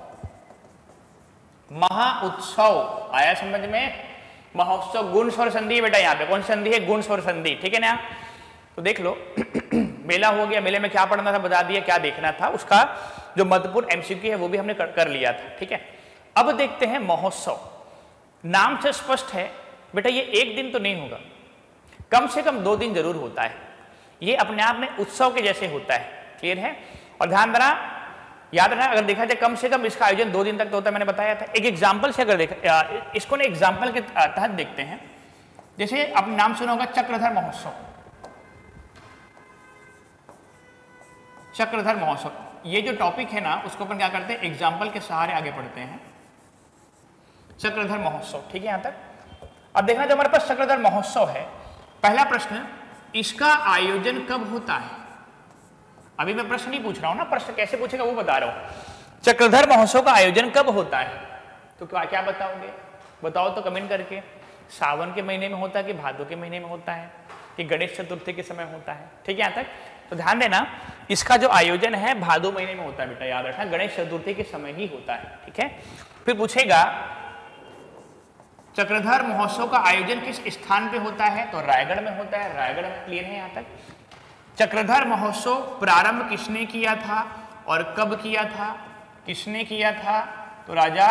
महाउत्सव। आया समझ में? महोत्सव गुण स्वर संधि है बेटा, यहाँ पे कौन सी संधि है? गुण स्वर संधि। ठीक है ना? तो देख लो मेला हो गया। मेले में क्या पढ़ना था बता दिया, क्या देखना था, उसका जो महत्वपूर्ण एमसीक्यू है वो भी हमने कर, कर लिया था। ठीक है, अब देखते हैं महोत्सव। नाम से स्पष्ट है बेटा, ये एक दिन तो नहीं होगा, कम से कम दो दिन जरूर होता है। ये अपने आप में उत्सव के जैसे होता है। क्लियर है? और ध्यान देना, याद रखना, अगर देखा जाए कम से कम इसका आयोजन दो दिन तक तो होता है, मैंने बताया था। एक एग्जाम्पल से अगर देखा, इसको ना एग्जाम्पल के तहत देखते हैं। जैसे आपने नाम सुना होगा चक्रधर महोत्सव, चक्रधर महोत्सव, ये जो टॉपिक है ना उसको अपन क्या करते हैं, एग्जाम्पल के सहारे आगे पढ़ते हैं। चक्रधर महोत्सव, ठीक है यहां तक। अब देखना जो हमारे पास चक्रधर महोत्सव है, पहला प्रश्न, इसका आयोजन कब होता है? अभी मैं प्रश्न नहीं पूछ रहा हूं ना, प्रश्न कैसे पूछेगा वो बता रहा हूं। चक्रधर महोत्सव का आयोजन कब होता है? तो क्या क्या बताओगे? बताओ तो कमेंट करके। सावन के महीने में होता है कि भादो के महीने में होता है कि गणेश चतुर्थी के समय होता है? ठीक है यहां तक। तो ध्यान देना, इसका जो आयोजन है भादो महीने में होता है बेटा, याद रखना, गणेश चतुर्थी के समय ही होता है। ठीक है, फिर पूछेगा चक्रधर महोत्सव का आयोजन किस स्थान पे होता है? तो रायगढ़ में होता है। रायगढ़ में, क्लियर है यहां तक। चक्रधर महोत्सव प्रारंभ किसने किया था और कब किया था? किसने किया था? तो राजा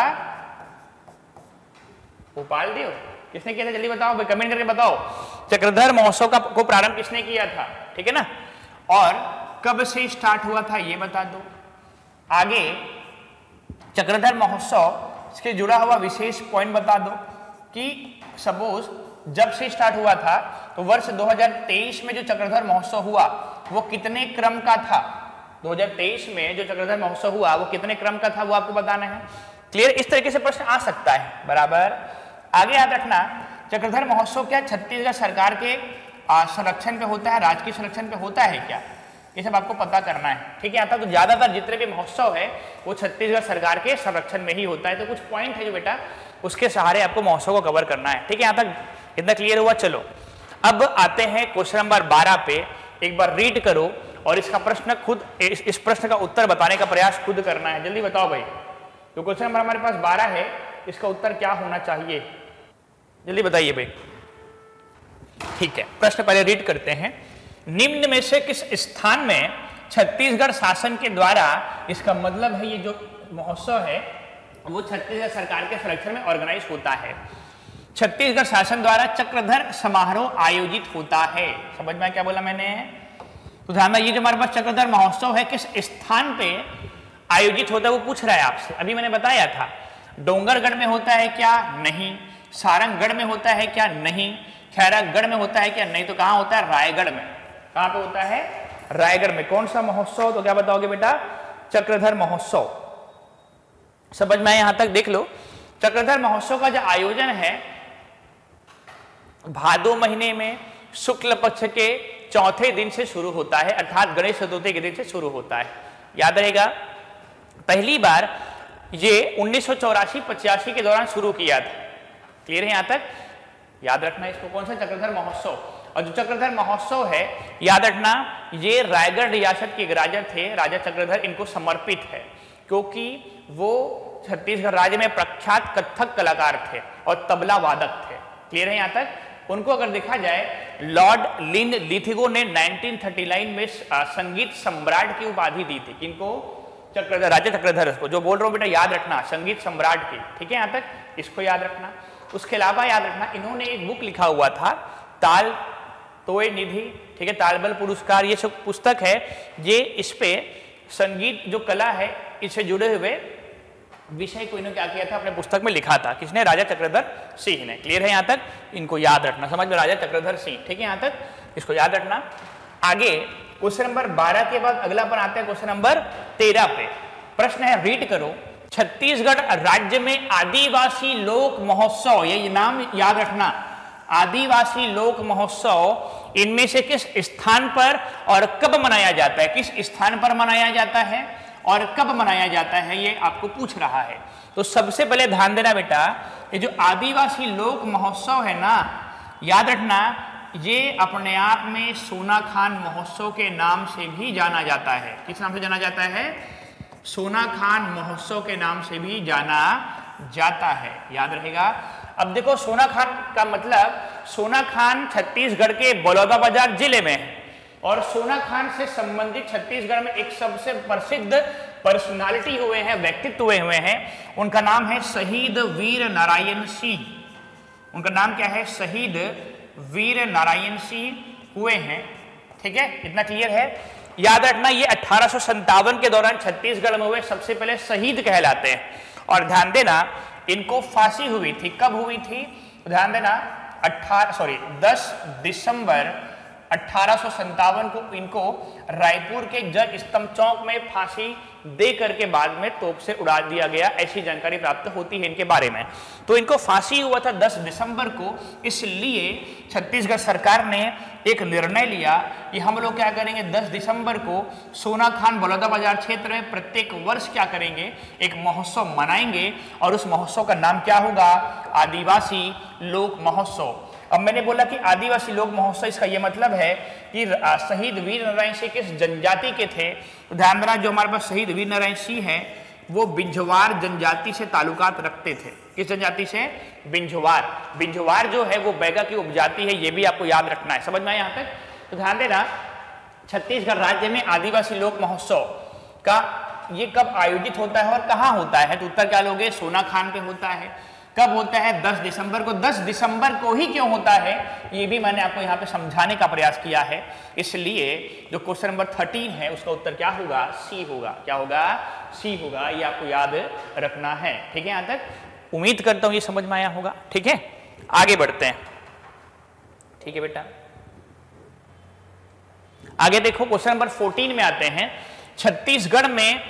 भोपाल देव। किसने किया था जल्दी बताओ भाई, कमेंट करके बताओ। चक्रधर महोत्सव का को प्रारंभ किसने किया था? ठीक है ना, और कब से स्टार्ट हुआ था ये बता दो। आगे चक्रधर महोत्सव से जुड़ा हुआ विशेष पॉइंट बता दो कि सपोज जब से स्टार्ट हुआ था तो वर्ष दो हज़ार तेईस में जो चक्रधर महोत्सव हुआ वो कितने क्रम का था? दो हज़ार तेईस में जो चक्रधर महोत्सव हुआ वो कितने क्रम का था वो आपको बताना है। क्लियर, इस तरीके से प्रश्न आ सकता है। बराबर। आगे याद रखना, चक्रधर महोत्सव क्या छत्तीसगढ़ सरकार के संरक्षण पे होता है, राजकीय संरक्षण पे होता है क्या? ये सब आपको पता करना है। ठीक है, आता तो ज्यादातर जितने भी महोत्सव है वो छत्तीसगढ़ सरकार के संरक्षण में ही होता है। तो कुछ पॉइंट है जो बेटा उसके सहारे आपको महोत्सव को कवर करना है। ठीक है, यहाँ तक इतना क्लियर हुआ। चलो अब आते हैं क्वेश्चन नंबर बारह पे। एक बार रीड करो और इसका प्रश्न खुद, इस, इस प्रश्न का उत्तर बताने का प्रयास खुद करना है। जल्दी बताओ भाई, तो क्वेश्चन नंबर हमारे पास बारह है, इसका उत्तर क्या होना चाहिए? जल्दी बताइए भाई। ठीक है, प्रश्न पहले रीड करते हैं। निम्न में से किस स्थान में छत्तीसगढ़ शासन के द्वारा, इसका मतलब है ये जो महोत्सव है वो छत्तीसगढ़ सरकार के संरक्षण में ऑर्गेनाइज होता है। छत्तीसगढ़ शासन द्वारा चक्रधर समारोह आयोजित होता है। समझ में क्या बोला मैंने? तो ध्यान में, ये जो हमारे पास चक्रधर महोत्सव है किस स्थान पे आयोजित होता है वो पूछ रहा है आपसे। अभी मैंने बताया था, डोंगरगढ़ में होता है क्या? नहीं। सारंगगढ़ में होता है क्या? नहीं। खैरागढ़ में होता है क्या? नहीं। तो कहां होता है? रायगढ़ में। कहां पे होता है? रायगढ़ में। कौन सा महोत्सव? तो क्या बताओगे बेटा? चक्रधर महोत्सव। समझ में यहां तक देख लो। चक्रधर महोत्सव का जो आयोजन है भादो महीने में शुक्ल पक्ष के चौथे दिन से शुरू होता है, अर्थात गणेश चतुर्थी के दिन से शुरू होता है। याद रहेगा, पहली बार ये उन्नीस सौ चौरासी पचासी के दौरान शुरू किया था। क्लियर है यहां तक? याद रखना इसको, कौन सा? चक्रधर महोत्सव। और जो चक्रधर महोत्सव है याद रखना, ये रायगढ़ रियासत के एक राजा थे, राजा चक्रधर, इनको समर्पित है क्योंकि वो छत्तीसगढ़ राज्य में प्रख्यात कथक कलाकार थे और तबला वादक थे। क्लियर है यहां तक? उनको अगर देखा जाए, लॉर्ड लिन लिथिगो ने नाइनटीन थर्टी नाइन में संगीत सम्राट की उपाधि दी थी। किनको? चक्रधर, राजा चक्रधर को। जो बोल रहा हूं बेटा याद रखना, संगीत सम्राट की। ठीक है यहां तक, इसको याद रखना। उसके अलावा याद रखना, इन्होंने एक बुक लिखा हुआ था, ताल तोय निधि। ठीक है, तालबल पुरस्कार, ये सब पुस्तक है। ये इस पे संगीत जो कला है इससे जुड़े हुए विषय को इन्होंने क्या किया था, अपने पुस्तक में लिखा था। किसने? राजा चक्रधर सिंह ने। क्लियर है यहां तक? इनको याद रखना, समझ में, राजा चक्रधर सिंह। ठीक है यहां तक, इसको याद रखना। आगे क्वेश्चन नंबर बारह के बाद अगला पर आते हैं क्वेश्चन नंबर तेरह पे। प्रश्न है, रीड करो। छत्तीसगढ़ राज्य में आदिवासी लोक महोत्सव, ये नाम याद रखना, आदिवासी लोक महोत्सव इनमें से किस स्थान पर और कब मनाया जाता है? किस स्थान पर मनाया जाता है और कब मनाया जाता है, ये आपको पूछ रहा है। तो सबसे पहले ध्यान देना बेटा, ये जो आदिवासी लोक महोत्सव है ना, याद रखना, ये अपने आप में सोनाखान महोत्सव के नाम से भी जाना जाता है। किस नाम से जाना जाता है? सोनाखान महोत्सव के नाम से भी जाना जाता है। याद रहेगा। अब देखो, सोनाखान का मतलब, सोनाखान छत्तीसगढ़ के बलौदाबाजार जिले में है और सोनाखान से संबंधित छत्तीसगढ़ में एक सबसे प्रसिद्ध पर्सनालिटी हुए हैं, व्यक्तित्व हुए हुए हैं। उनका नाम है शहीद वीर नारायण सिंह। उनका नाम क्या है? शहीद वीर नारायण सिंह हुए हैं। ठीक है, इतना क्लियर है। याद रखना ये अठारह सौ संतावन के दौरान छत्तीसगढ़ में हुए सबसे पहले शहीद कहलाते हैं। और ध्यान देना इनको फांसी हुई थी, कब हुई थी? ध्यान देना अठारह सॉरी दस दिसंबर अठारह सौ संतावन को इनको रायपुर के जज स्तंभ चौक में फांसी दे करके बाद में तोप से उड़ा दिया गया, ऐसी जानकारी प्राप्त होती है इनके बारे में। तो इनको फांसी हुआ था दस दिसंबर को, इसलिए छत्तीसगढ़ सरकार ने एक निर्णय लिया कि हम लोग क्या करेंगे, दस दिसंबर को सोनाखान बलौदाबाजार क्षेत्र में प्रत्येक वर्ष क्या करेंगे, एक महोत्सव मनाएंगे और उस महोत्सव का नाम क्या होगा, आदिवासी लोक महोत्सव। अब मैंने बोला कि आदिवासी लोक महोत्सव, इसका यह मतलब है कि शहीद वीर नारायण सिंह किस जनजाति के थे। तो ध्यान देना जो हमारे पास शहीद वीर नारायण सिंह है वो बिंझवार जनजाति से ताल्लुकात रखते थे। किस जनजाति से? बिंझवार। बिंझवार जो है वो बैगा की उपजाति है, ये भी आपको याद रखना है। समझ में आया यहाँ तक? तो ध्यान देना छत्तीसगढ़ राज्य में आदिवासी लोक महोत्सव का ये कब आयोजित होता है और कहाँ होता है? तो उत्तर क्या लोगे? सोनाखान पे होता है। कब होता है? दस दिसंबर को। दस दिसंबर को ही क्यों होता है ये भी मैंने आपको यहाँ पे समझाने का प्रयास किया है। इसलिए जो क्वेश्चन नंबर थर्टीन है उसका उत्तर क्या होगा? सी होगा। क्या होगा? सी होगा। ये आपको याद रखना है। ठीक है, यहाँ तक उम्मीद करता हूँ ये समझ में आया होगा। ठीक है, आगे बढ़ते हैं। ठीक है बेटा, आगे देखो क्वेश्चन नंबर फोर्टीन में आते हैं। छत्तीसगढ़ में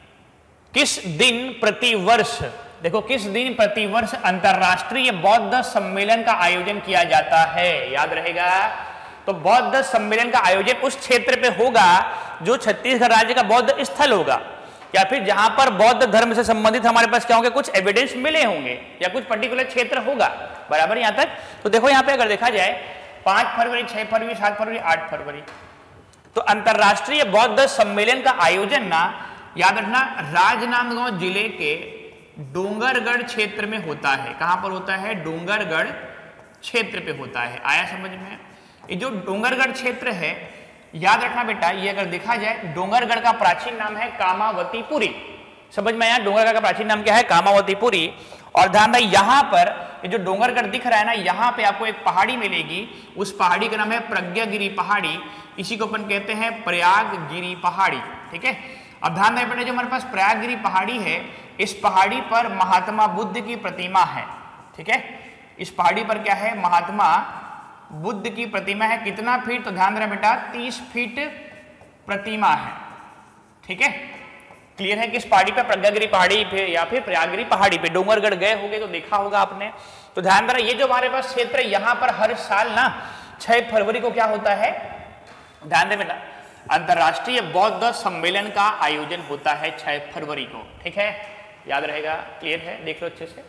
किस दिन प्रतिवर्ष, देखो किस दिन प्रतिवर्ष अंतरराष्ट्रीय बौद्ध सम्मेलन का आयोजन किया जाता है? याद रहेगा। तो बौद्ध सम्मेलन का आयोजन उस क्षेत्र पे होगा जो छत्तीसगढ़ राज्य का बौद्ध स्थल होगा, या फिर जहां पर बौद्ध धर्म से संबंधित हमारे पास क्या होंगे, कुछ एविडेंस मिले होंगे, या कुछ पर्टिकुलर क्षेत्र होगा। बराबर यहां तक। तो देखो यहां पे अगर देखा जाए पांच फरवरी, छह फरवरी, सात फरवरी, आठ फरवरी, तो अंतरराष्ट्रीय बौद्ध सम्मेलन का आयोजन ना, याद रखना, राजनांदगांव जिले के डोंगरगढ़ क्षेत्र में होता है। कहां पर होता है? डोंगरगढ़ क्षेत्र पे होता है। आया समझ में? ये जो डोंगरगढ़ क्षेत्र है, याद रखना बेटा, ये अगर देखा जाए डोंगरगढ़ का प्राचीन नाम है कामावतीपुरी। समझ में आया? डोंगरगढ़ का प्राचीन नाम क्या है? कामावतीपुरी। और ध्यान दें यहां पर ये जो डोंगरगढ़ दिख रहा है ना, यहां पे आपको एक पहाड़ी मिलेगी, उस पहाड़ी का नाम है प्रज्ञागिरी पहाड़ी। इसी को अपन कहते हैं प्रयागगिरी पहाड़ी। ठीक है, अब ध्यान दें बेटा, जो हमारे पास प्रयागगिरी पहाड़ी है, इस पहाड़ी पर महात्मा बुद्ध की प्रतिमा है। ठीक है, इस पहाड़ी पर क्या है? महात्मा बुद्ध की प्रतिमा है। कितना फीट? तो ध्यान देना बेटा, तीस फीट प्रतिमा है। ठीक है, क्लियर है? किस पहाड़ी पे? प्रज्ञागिरी पहाड़ी पे या फिर प्रयागगिरी पहाड़ी पे। डोंगरगढ़ गए होंगे तो देखा होगा आपने। तो ध्यान देना ये जो हमारे पास क्षेत्र है, यहाँ पर हर साल ना छह फरवरी को क्या होता है? ध्यान दे बेटा, अंतरराष्ट्रीय बौद्ध सम्मेलन का आयोजन होता है छह फरवरी को। ठीक है, याद रहेगा? क्लियर है? देख लो अच्छे से।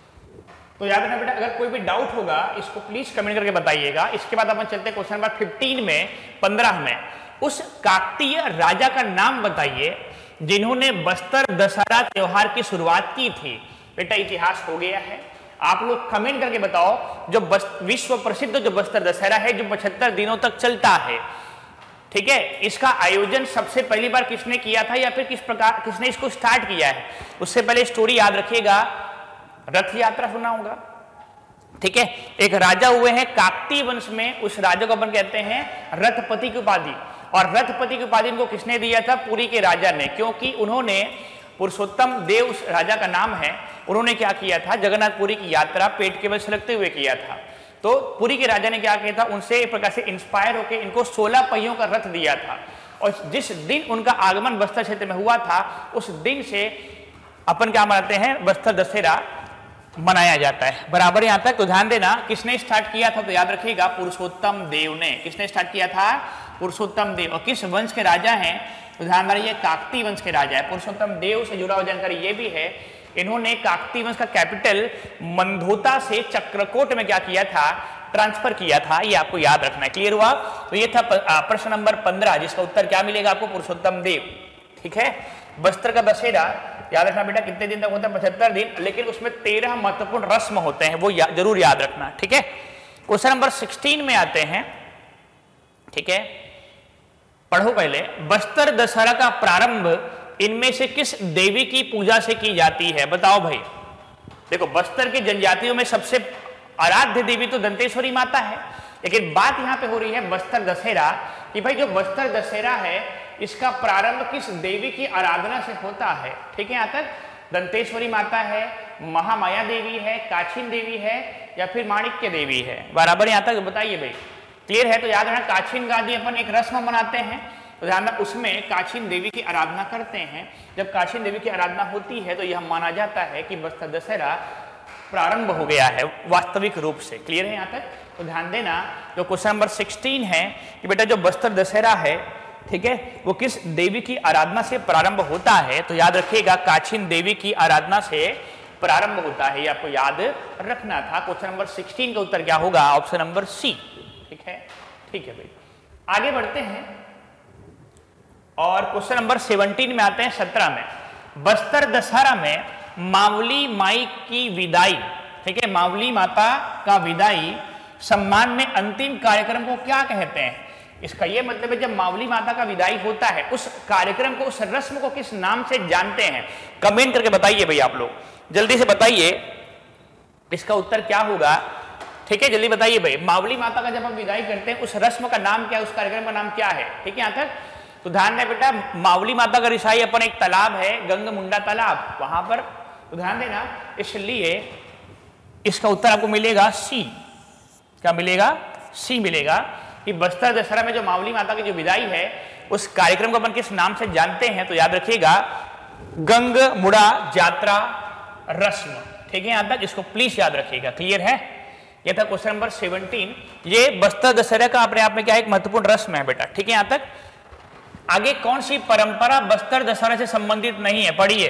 तो याद रखना बेटा, अगर कोई भी डाउट होगा इसको प्लीज कमेंट करके बताइएगा। इसके बाद अपन चलते हैं क्वेश्चन नंबर फिफ्टीन में, पंद्रह में। उस काकतीय राजा का नाम बताइए जिन्होंने बस्तर दशहरा त्योहार की शुरुआत की थी। बेटा इतिहास हो गया है, आप लोग कमेंट करके बताओ। जो विश्व प्रसिद्ध जो बस्तर दशहरा है, जो पचहत्तर दिनों तक चलता है, ठीक है, इसका आयोजन सबसे पहली बार किसने किया था, या फिर किस प्रकार किसने इसको स्टार्ट किया है? उससे पहले स्टोरी याद रखिएगा, रथ यात्रा सुना होगा। ठीक है, एक राजा हुए हैं काकतीय वंश में, उस राजा को अपन कहते हैं रथपति की उपाधि। और रथपति की उपाधि इनको किसने दिया था? पुरी के राजा ने, क्योंकि उन्होंने पुरुषोत्तम देव उस राजा का नाम है, उन्होंने क्या किया था? जगन्नाथपुरी की यात्रा पेट के बल छलकते हुए किया था। तो पुरी के राजा ने क्या किया था? उनसे एक प्रकार से इंस्पायर होकर इनको सोलह पहियों का रथ दिया था। और जिस दिन उनका आगमन बस्तर क्षेत्र में हुआ था, उस दिन से अपन क्या मनाते हैं? बस्तर दशहरा मनाया जाता है। बराबर यहां तक। तो ध्यान देना किसने स्टार्ट किया था? तो याद रखिएगा पुरुषोत्तम देव ने। किसने स्टार्ट किया था? पुरुषोत्तम देव। और किस वंश के राजा हैं? तो ध्यान रखिए काकतीय वंश के राजा है। पुरुषोत्तम देव से जुड़ा हुआ जानकारी ये भी है, इन्होंने काकतीय वंश का कैपिटल मंधोता से चक्रकोट में क्या किया था? ट्रांसफर किया था। ये आपको याद रखना है। क्लियर हुआ? तो ये था प्रश्न नंबर पंद्रह, जिसका उत्तर क्या मिलेगा आपको? पुरुषोत्तम देव। ठीक है, बस्तर का दशहरा याद रखना बेटा कितने दिन तक होता है? पचहत्तर दिन, लेकिन उसमें तेरह महत्वपूर्ण रस्म होते हैं, वो या, जरूर याद रखना। ठीक है, क्वेश्चन नंबर सिक्सटीन में आते हैं। ठीक है, पढ़ो पहले। बस्तर दशहरा का प्रारंभ इनमें से किस देवी की पूजा से की जाती है? बताओ भाई। देखो बस्तर की जनजातियों में सबसे आराध्य देवी तो दंतेश्वरी माता है, लेकिन बात यहां पे हो रही है बस्तर दशहरा कि भाई जो बस्तर दशहरा है इसका प्रारंभ किस देवी की आराधना से होता है? ठीक है, यहाँ तक दंतेश्वरी माता है, महामाया देवी है, काछिन देवी है या फिर माणिक्य देवी है? बराबर यहाँ तक बताइए भाई, क्लियर है? तो याद रखना काछिन गादी अपन एक रस्म मनाते हैं, तो ध्यान रखना उसमें काछिन देवी की आराधना करते हैं। जब काछिन देवी की आराधना होती है तो यह माना जाता है कि बस्तर दशहरा प्रारंभ हो गया है वास्तविक रूप से। क्लियर है यहाँ तक? तो ध्यान देना जो क्वेश्चन नंबर सिक्सटीन है कि बेटा जो बस्तर दशहरा है, ठीक है, वो किस देवी की आराधना से प्रारंभ होता है? तो याद रखिएगा काछिन देवी की आराधना से प्रारंभ होता है, ये आपको याद रखना था। क्वेश्चन नंबर सिक्सटीन का उत्तर क्या होगा? Option number C. ठीक है, ठीक है भाई, आगे बढ़ते हैं और क्वेश्चन नंबर सेवनटीन में आते हैं, सत्रह में। बस्तर दशहरा में मावली माई की विदाई, ठीक है, मावली माता का विदाई सम्मान में अंतिम कार्यक्रम को क्या कहते हैं? इसका यह मतलब है जब मावली माता का विदाई होता है उस कार्यक्रम को, उस रस्म को किस नाम से जानते हैं? कमेंट करके बताइए भाई, आप लोग जल्दी से बताइए इसका उत्तर क्या होगा। ठीक है, जल्दी बताइए भाई, मावली माता का जब हम विदाई करते हैं उस रस्म का नाम क्या है, उस कार्यक्रम का नाम क्या है? ठीक है, यहाँ तक तो ध्यान दें बेटा, मावली माता का रिसाई अपन एक तालाब है, गंग मुंडा तालाब, वहां पर, तो ध्यान देना, इसलिए इसका उत्तर आपको मिलेगा सी। क्या मिलेगा? सी मिलेगा कि बस्तर दशहरा में जो मावली माता की जो विदाई है उस कार्यक्रम को अपन किस नाम से जानते हैं? तो याद रखिएगा गंग मुड़ा यात्रा रस्म। ठीक है, यहां तक इसको प्लीज याद रखिएगा। क्लियर है? यह था क्वेश्चन नंबर सेवनटीन। ये बस्तर दशहरा का अपने आप में क्या एक महत्वपूर्ण रस्म है बेटा। ठीक है, यहां तक आगे कौन सी परंपरा बस्तर दशहरा से संबंधित नहीं है? पढ़िए,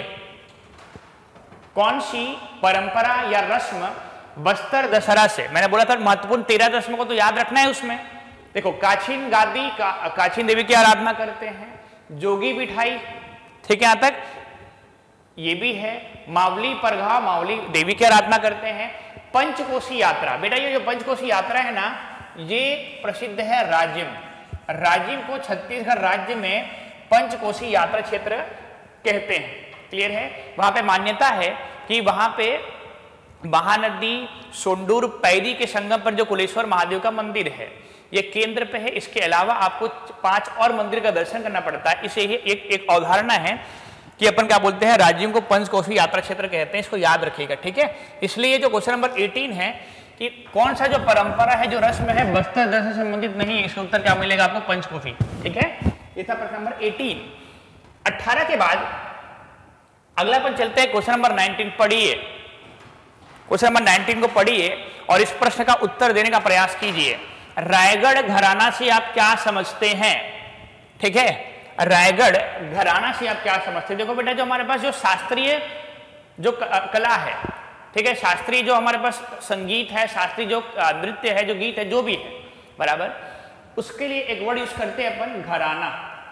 कौन सी परंपरा या रस्म बस्तर दशहरा से, मैंने बोला था महत्वपूर्ण तेरह रस्म को तो याद रखना है उसमें। देखो, काछिन गादी का, काछिन देवी की आराधना करते हैं, जोगी बिठाई, ठीक है, यहां तक ये भी है, मावली परघा मावली देवी की आराधना करते हैं, पंचकोशी यात्रा। बेटा ये जो पंचकोशी यात्रा है ना, ये प्रसिद्ध है राजिम। राजिम को छत्तीसगढ़ राज्य में पंचकोशी यात्रा क्षेत्र कहते हैं। क्लियर है? वहां पे मान्यता है कि वहां पे महानदी सोंडूर पैरी के संगम पर जो कुलेश्वर महादेव का मंदिर है ये केंद्र पे है। इसके अलावा आपको पांच और मंदिर का दर्शन करना पड़ता है। इसे ही एक एक अवधारणा है कि अपन क्या बोलते हैं, राज्यों को पंचकोशी यात्रा क्षेत्र कहते हैं। इसको याद रखिएगा, ठीक है। इसलिए जो क्वेश्चन नंबर अठारह है कि कौन सा जो परंपरा है, जो रस्म है बस्तर दशहरा से संबंधित नहीं है, इसका उत्तर क्या मिलेगा आपको? पंचकोशी। ठीक है, ये था प्रश्न नंबर अठारह। अठारह के बाद अगला अपन चलते हैं क्वेश्चन नंबर उन्नीस। पढ़िए, क्वेश्चन नंबर उन्नीस को पढ़िए और इस प्रश्न का उत्तर देने का प्रयास कीजिए। रायगढ़ घराना से आप क्या समझते हैं? ठीक है, रायगढ़ घराना से आप क्या समझते हैं? देखो बेटा, जो हमारे पास जो शास्त्रीय जो कला है, ठीक है, शास्त्रीय जो हमारे पास संगीत है, शास्त्रीय जो नृत्य है, जो गीत है, जो भी है, बराबर, उसके लिए एक वर्ड यूज करते हैं अपन, घराना।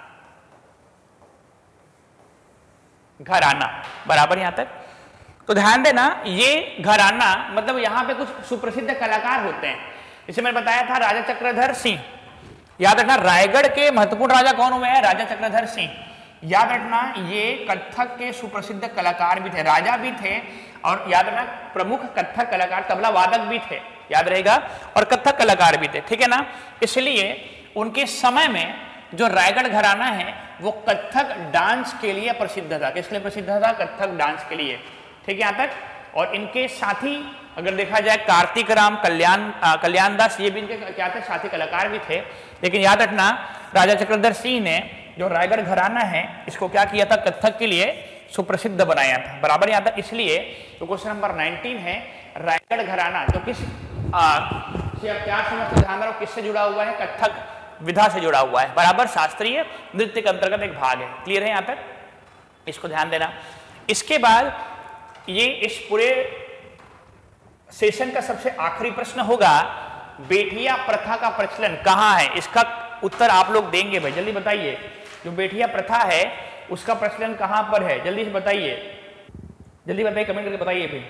घराना, बराबर यहां तक। तो ध्यान देना, ये घराना मतलब यहां पे कुछ सुप्रसिद्ध कलाकार होते हैं। इसे मैंने बताया था राजा चक्रधर सिंह। याद रखना, रायगढ़ के महत्वपूर्ण राजा कौन हुए हैं? राजा चक्रधर सिंह। याद रखना, ये कथक के सुप्रसिद्ध कलाकार भी थे, राजा भी थे, और याद रखना प्रमुख कथक कलाकार, तबला वादक भी थे, याद रहेगा, और कथक कलाकार भी थे। ठीक है ना? इसलिए उनके समय में जो रायगढ़ घराना है वो कथक डांस के लिए प्रसिद्ध था। किसके लिए प्रसिद्ध था? कथक डांस के लिए। ठीक है, यहाँ तक। और इनके साथी अगर देखा जाए कार्तिक राम, कल्याण कल्याण दास, ये भी इनके क्या थे? साथी कलाकार भी थे। लेकिन याद रखना, राजा चक्रधर सिंह ने जो रायगढ़ घराना है इसको क्या किया था? कथक के लिए सुप्रसिद्ध बनाया था, बराबर यहाँ तक। इसलिए तो क्वेश्चन नंबर उन्नीस है, रायगढ़ घराना जो किस आ, से आप क्या समझते? ध्यान रखो, किससे जुड़ा हुआ है? कथक विधा से जुड़ा हुआ है, बराबर, शास्त्रीय नृत्य के अंतर्गत एक भाग है। क्लियर है यहाँ तक? इसको ध्यान देना। इसके बाद ये इस पूरे सेशन का सबसे आखिरी प्रश्न होगा, बेटिया प्रथा का प्रचलन कहाँ है? इसका उत्तर आप लोग देंगे भाई, जल्दी बताइए। जो बेटिया प्रथा है उसका प्रचलन कहां पर है? जल्दी से बताइए, जल्दी बताइए, कमेंट करके बताइए भाई।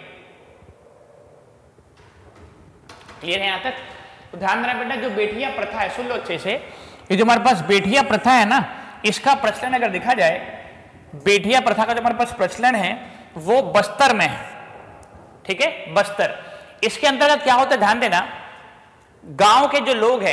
क्लियर है यहां तक? तो ध्यान रखना बेटा, जो बेटिया प्रथा है, सुन लो अच्छे से, ये जो हमारे पास बेटिया प्रथा है ना, इसका प्रचलन अगर देखा जाए, बेटिया प्रथा का जो हमारे पास प्रचलन है वो बस्तर में है। ठीक है, बस्तर। इसके अंतर्गत क्या होता है? ध्यान देना, गांव के जो लोग हैं,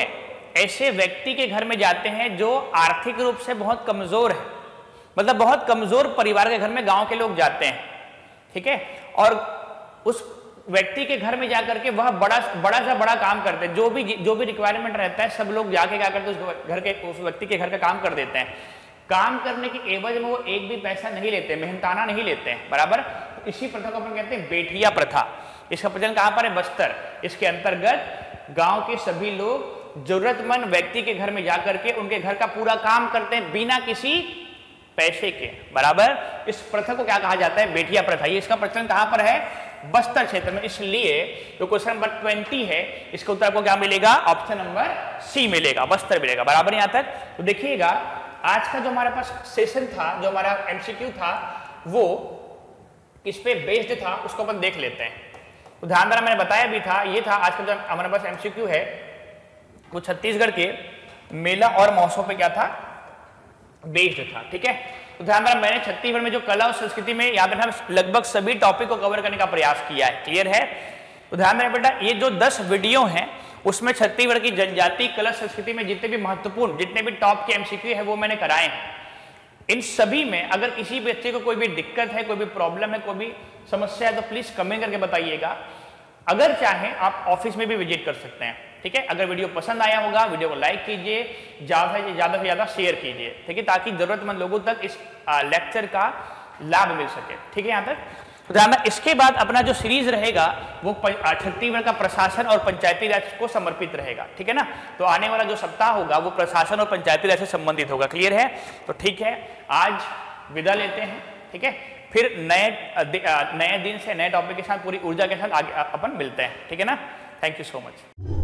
ऐसे व्यक्ति के घर में जाते हैं जो आर्थिक रूप से बहुत कमजोर है, मतलब बहुत कमजोर परिवार के घर में गांव के लोग जाते हैं, ठीक है, और उस व्यक्ति के घर में जाकर के वह बड़ा बड़ा सा बड़ा काम करते हैं, जो भी जो भी रिक्वायरमेंट रहता है सब लोग जाके क्या करते हैं, उस घर के उस व्यक्ति के घर का काम कर देते हैं। काम करने के एवज में वो एक भी पैसा नहीं लेते, मेहनताना नहीं लेते हैं, बराबर। इसी प्रथा को अपन कहते हैं बेटिया प्रथा। इसका प्रचलन कहां पर है? बस्तर। इसके अंतर्गत गांव के सभी लोग जरूरतमंद व्यक्ति के घर में जाकर के उनके घर का पूरा काम करते हैं बिना किसी पैसे के, बराबर। इस प्रथा को क्या कहा जाता है? बेटिया प्रथा। ये इसका प्रचलन कहां पर है? बस्तर क्षेत्र में। इसलिए जो क्वेश्चन नंबर ट्वेंटी है इसका उत्तर को क्या मिलेगा? ऑप्शन नंबर सी मिलेगा, बस्तर मिलेगा, बराबर। यहां तक तो देखिएगा आज का जो हमारे पास सेशन था, जो हमारा एमसीक्यू था, वो इस पे बेस्ड था, उसको अपन देख लेते हैं। तो ध्यान देना, मैंने बताया भी था, ये था आज का जो हमारे पास एमसीक्यू है वो छत्तीसगढ़ के मेला और महोत्सव पे क्या था? बेस्ड था, ठीक है। तो ध्यान देना, मैंने छत्तीसगढ़ में जो कला और संस्कृति में याद रखना लगभग सभी टॉपिक को कवर करने का प्रयास किया है, क्लियर है। तो ध्यान देना बेटा, ये जो दस वीडियो हैं उसमें छत्तीसगढ़ की जनजाति कला संस्कृति में जितने भी महत्वपूर्ण, जितने भी टॉप के एमसीक्यू है वो मैंने कराए हैं। इन सभी में अगर किसी बच्चे को कोई भी दिक्कत है, कोई भी प्रॉब्लम है, कोई भी समस्या है तो प्लीज कमेंट करके बताइएगा। अगर चाहें आप ऑफिस में भी विजिट कर सकते हैं, ठीक है। अगर वीडियो पसंद आया होगा वीडियो को लाइक कीजिए, ज्यादा से ज्यादा से ज्यादा शेयर कीजिए, ठीक है, ताकि जरूरतमंद लोगों तक इस लेक्चर का लाभ मिल सके, ठीक है। यहाँ तक तो ध्यान रखना, इसके बाद अपना जो सीरीज रहेगा वो छत्तीसगढ़ का प्रशासन और पंचायती राज को समर्पित रहेगा, ठीक है ना। तो आने वाला जो सप्ताह होगा वो प्रशासन और पंचायती राज से संबंधित होगा, क्लियर है। तो ठीक है, आज विदा लेते हैं, ठीक है। फिर नए नए दिन से नए टॉपिक के साथ पूरी ऊर्जा के साथ आगे अपन मिलते हैं, ठीक है ना। Thank you so much.